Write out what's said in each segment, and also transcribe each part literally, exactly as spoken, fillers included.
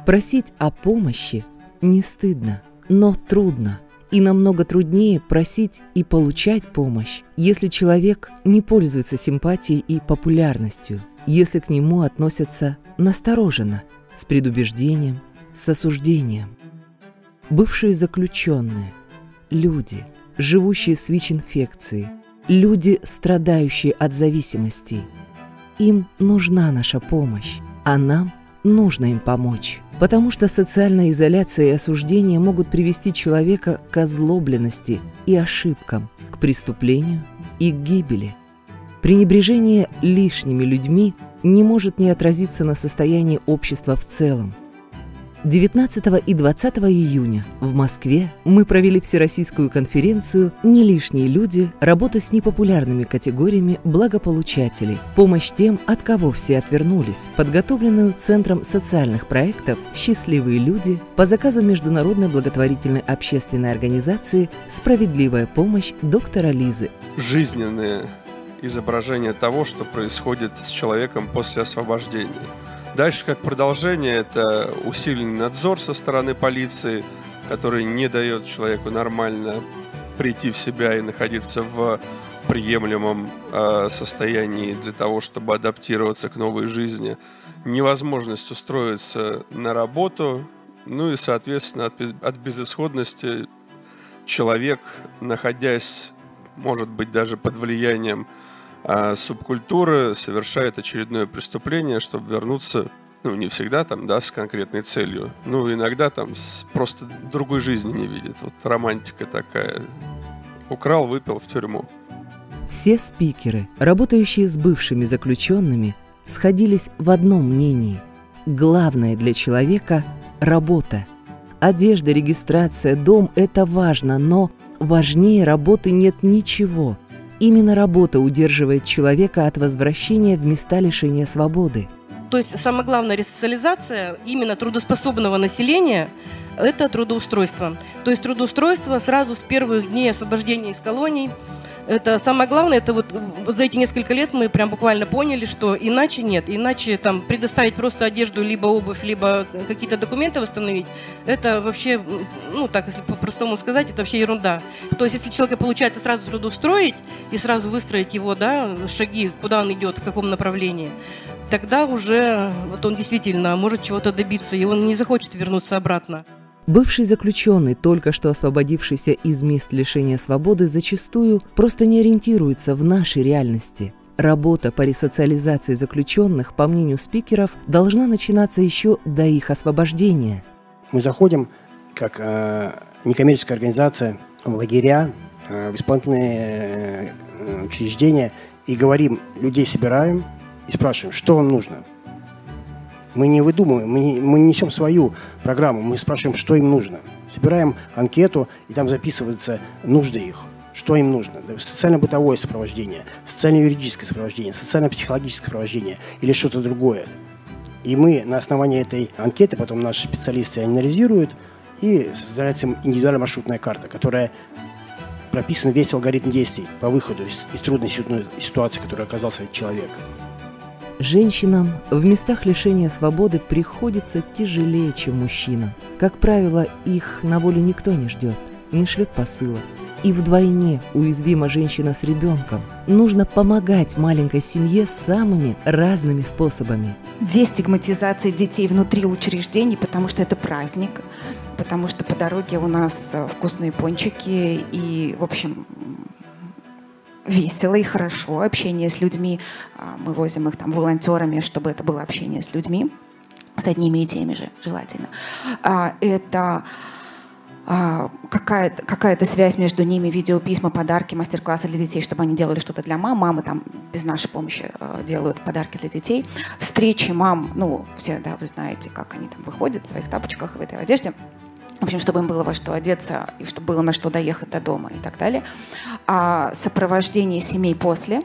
Просить о помощи не стыдно, но трудно. И намного труднее просить и получать помощь, если человек не пользуется симпатией и популярностью, если к нему относятся настороженно, с предубеждением, с осуждением. Бывшие заключенные, люди, живущие с ВИЧ-инфекцией, люди, страдающие от зависимостей. Им нужна наша помощь, а нам нужно им помочь, потому что социальная изоляция и осуждение могут привести человека к озлобленности и ошибкам, к преступлению и к гибели. Пренебрежение лишними людьми не может не отразиться на состоянии общества в целом. девятнадцатого и двадцатого июня в Москве мы провели всероссийскую конференцию «Не лишние люди. Работа с непопулярными категориями благополучателей. Помощь тем, от кого все отвернулись», подготовленную Центром социальных проектов «Счастливые люди» по заказу международной благотворительной общественной организации «Справедливая помощь» доктора Лизы. Жизненное изображение того, что происходит с человеком после освобождения. Дальше, как продолжение, это усиленный надзор со стороны полиции, который не дает человеку нормально прийти в себя и находиться в приемлемом э, состоянии для того, чтобы адаптироваться к новой жизни. Невозможность устроиться на работу, ну и, соответственно, от, без, от безысходности человек, находясь, может быть, даже под влиянием а субкультура, совершает очередное преступление, чтобы вернуться, ну, не всегда там, да, с конкретной целью, ну, иногда там с, просто другой жизни не видит. Вот романтика такая. Украл, выпил, в тюрьму. Все спикеры, работающие с бывшими заключенными, сходились в одном мнении. Главное для человека – работа. Одежда, регистрация, дом – это важно, но важнее работы нет ничего. Именно работа удерживает человека от возвращения в места лишения свободы. То есть самая главная ресоциализация именно трудоспособного населения – это трудоустройство. То есть трудоустройство сразу с первых дней освобождения из колоний. Это самое главное, это вот за эти несколько лет мы прям буквально поняли, что иначе нет, иначе там предоставить просто одежду, либо обувь, либо какие-то документы восстановить, это вообще, ну так, если по-простому сказать, это вообще ерунда. То есть если человека получается сразу трудоустроить и сразу выстроить его, да, шаги, куда он идет, в каком направлении, тогда уже вот он действительно может чего-то добиться, и он не захочет вернуться обратно. Бывший заключенный, только что освободившийся из мест лишения свободы, зачастую просто не ориентируется в нашей реальности. Работа по ресоциализации заключенных, по мнению спикеров, должна начинаться еще до их освобождения. Мы заходим, как э, некоммерческая организация, в лагеря, э, в исполнительные э, учреждения и говорим, людей собираем и спрашиваем, что вам нужно. Мы не выдумываем, мы не, мы не несем свою программу, мы спрашиваем, что им нужно. Собираем анкету, и там записываются нужды их, что им нужно. Социально-бытовое сопровождение, социально-юридическое сопровождение, социально-психологическое сопровождение или что-то другое. И мы на основании этой анкеты, потом наши специалисты анализируют, и создается индивидуальная маршрутная карта, которая прописан весь алгоритм действий по выходу из, из трудной ситуации, в которой оказался человек. Женщинам в местах лишения свободы приходится тяжелее, чем мужчинам. Как правило, их на волю никто не ждет, не шлет посылок. И вдвойне уязвима женщина с ребенком. Нужно помогать маленькой семье самыми разными способами. Дестигматизация детей внутри учреждений, потому что это праздник, потому что по дороге у нас вкусные пончики и, в общем, весело и хорошо. Общение с людьми. Мы возим их там волонтерами, чтобы это было общение с людьми, с одними и теми же, желательно. Это какая-то, какая-то связь между ними, видеописьма, подарки, мастер-классы для детей, чтобы они делали что-то для мам. Мамы там без нашей помощи делают подарки для детей. Встречи мам, ну, все, да, вы знаете, как они там выходят в своих тапочках, в этой одежде. В общем, чтобы им было во что одеться, и чтобы было на что доехать до дома и так далее. А сопровождение семей после.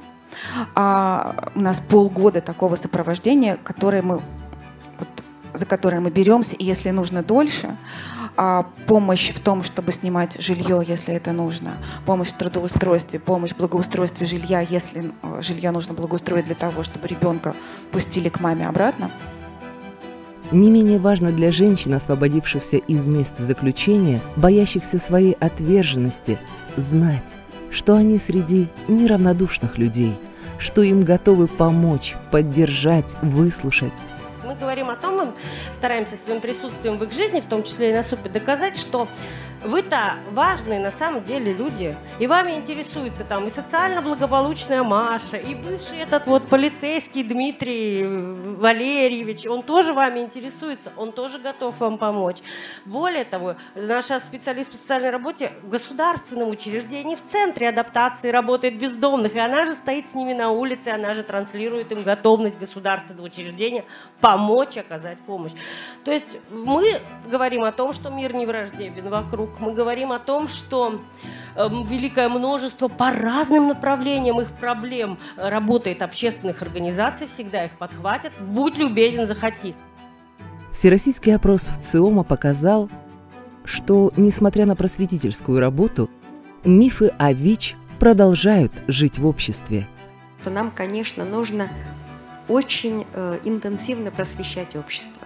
А у нас полгода такого сопровождения, которое мы, вот, за которое мы беремся, и если нужно дольше, а помощь в том, чтобы снимать жилье, если это нужно, помощь в трудоустройстве, помощь в благоустройстве жилья, если жилье нужно благоустроить для того, чтобы ребенка пустили к маме обратно. Не менее важно для женщин, освободившихся из мест заключения, боящихся своей отверженности, знать, что они среди неравнодушных людей, что им готовы помочь, поддержать, выслушать. Мы говорим о том, мы стараемся своим присутствием в их жизни, в том числе и на СУПе, доказать, что вы-то важные на самом деле люди, и вами интересуется там и социально благополучная Маша, и бывший этот вот полицейский Дмитрий Валерьевич, он тоже вами интересуется, он тоже готов вам помочь. Более того, наша специалист по социальной работе в государственном учреждении в центре адаптации работает бездомных, и она же стоит с ними на улице, она же транслирует им готовность государственного учреждения помочь, оказать помощь. То есть мы говорим о том, что мир не враждебен вокруг. Мы говорим о том, что э, великое множество по разным направлениям их проблем работает общественных организаций, всегда их подхватят. Будь любезен, заходи. Всероссийский опрос ВЦИОМа показал, что, несмотря на просветительскую работу, мифы о ВИЧ продолжают жить в обществе. Нам, конечно, нужно очень э, интенсивно просвещать общество.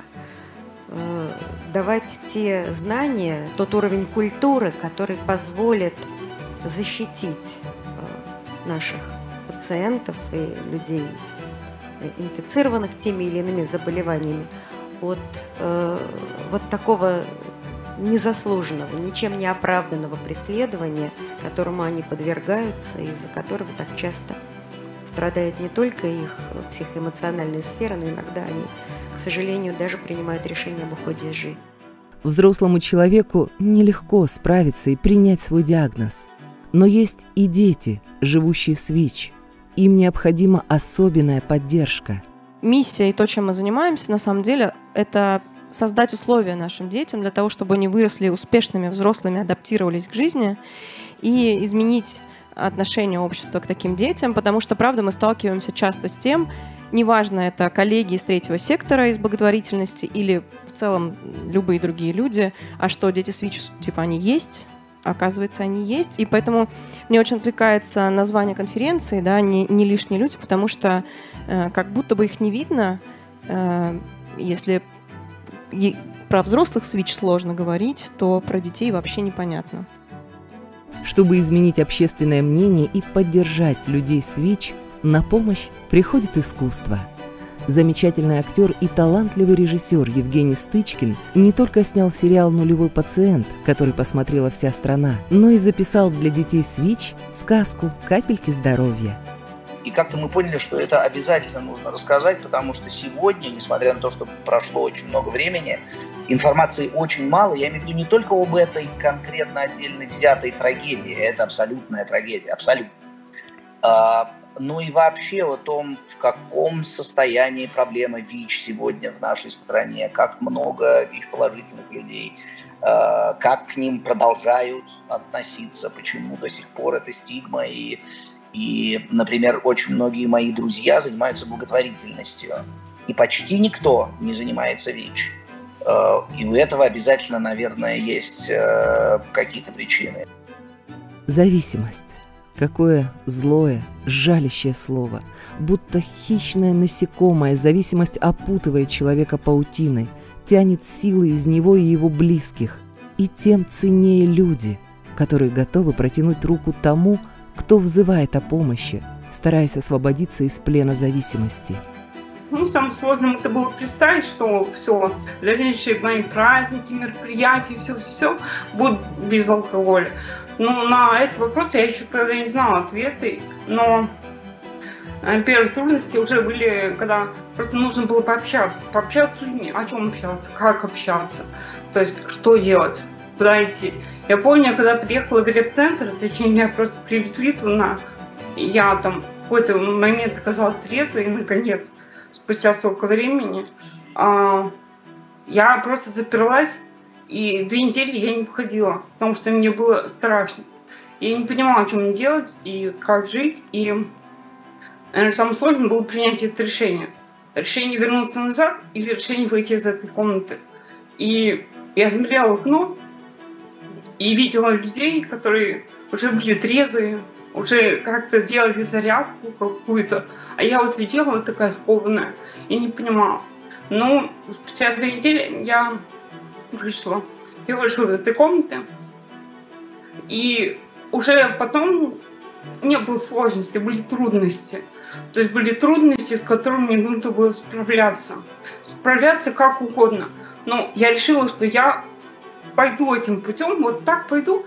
Давать те знания, тот уровень культуры, который позволит защитить наших пациентов и людей, инфицированных теми или иными заболеваниями, от э, вот такого незаслуженного, ничем не оправданного преследования, которому они подвергаются, из-за которого так часто страдает не только их психоэмоциональная сфера, но иногда они, к сожалению, даже принимают решение об уходе из жизни. Взрослому человеку нелегко справиться и принять свой диагноз. Но есть и дети, живущие с ВИЧ. Им необходима особенная поддержка. Миссия и то, чем мы занимаемся, на самом деле, это создать условия нашим детям для того, чтобы они выросли успешными взрослыми, адаптировались к жизни и изменить отношение общества к таким детям, потому что, правда, мы сталкиваемся часто с тем, неважно, это коллеги из третьего сектора, из благотворительности или в целом любые другие люди, а что дети с ВИЧ, типа, они есть, оказывается, они есть, и поэтому мне очень откликается название конференции, да, не, не лишние люди, потому что э, как будто бы их не видно, э, если и про взрослых с ВИЧ сложно говорить, то про детей вообще непонятно. Чтобы изменить общественное мнение и поддержать людей с ВИЧ, на помощь приходит искусство. Замечательный актер и талантливый режиссер Евгений Стычкин не только снял сериал «Нулевой пациент», который посмотрела вся страна, но и записал для детей с ВИЧ сказку «Капельки здоровья». И как-то мы поняли, что это обязательно нужно рассказать, потому что сегодня, несмотря на то, что прошло очень много времени, информации очень мало. Я имею в виду не только об этой конкретно отдельно взятой трагедии, это абсолютная трагедия, абсолютно, а, но и вообще о том, в каком состоянии проблема ВИЧ сегодня в нашей стране, как много ВИЧ-положительных людей, а, как к ним продолжают относиться, почему до сих пор это стигма. И И, например, очень многие мои друзья занимаются благотворительностью, и почти никто не занимается ВИЧ. И у этого обязательно, наверное, есть какие-то причины. Зависимость. Какое злое, жалящее слово. Будто хищное насекомое, зависимость опутывает человека паутиной, тянет силы из него и его близких. И тем ценнее люди, которые готовы протянуть руку тому, кто взывает о помощи, стараясь освободиться из плена зависимости. Ну, самым сложным это было представить, что все, дальнейшие мои праздники, мероприятия, все-все будет без алкоголя. Ну, на этот вопрос я еще тогда не знала ответы, но первые трудности уже были, когда просто нужно было пообщаться, пообщаться с людьми, о чем общаться, как общаться, то есть что делать, куда идти. Я помню, когда приехала в реп-центр, точнее, меня просто привезли туда, я там в какой-то момент оказалась трезвой, и, наконец, спустя столько времени, а, я просто заперлась, и две недели я не выходила, потому что мне было страшно. Я не понимала, что мне делать, и как жить, и, наверное, самое сложное было принять это решение. Решение вернуться назад или решение выйти из этой комнаты. И я смотрела в окно, и видела людей, которые уже были трезвые, уже как-то делали зарядку какую-то. А я вот сидела вот такая скованная и не понимала. Но спустя две недели я вышла. Я вышла из этой комнаты. И уже потом не было сложностей, были трудности. То есть были трудности, с которыми мне нужно было справляться. Справляться как угодно. Но я решила, что я пойду этим путем, вот так пойду.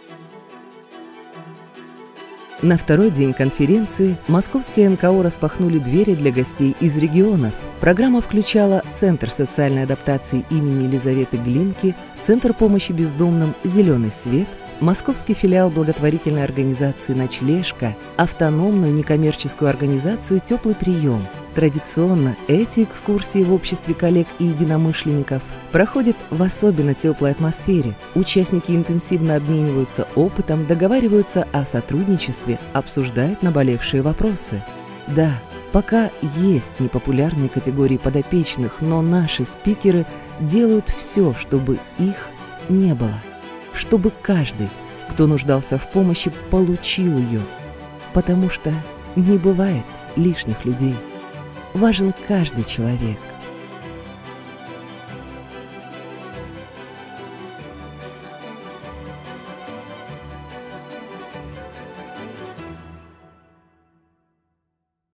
На второй день конференции московские эн ка о распахнули двери для гостей из регионов. Программа включала Центр социальной адаптации имени Елизаветы Глинки, Центр помощи бездомным «Зеленый свет», московский филиал благотворительной организации «Ночлежка», автономную некоммерческую организацию «Теплый прием». Традиционно эти экскурсии в обществе коллег и единомышленников проходят в особенно теплой атмосфере. Участники интенсивно обмениваются опытом, договариваются о сотрудничестве, обсуждают наболевшие вопросы. Да, пока есть непопулярные категории подопечных, но наши спикеры делают все, чтобы их не было. Чтобы каждый, кто нуждался в помощи, получил ее. Потому что не бывает лишних людей. Важен каждый человек.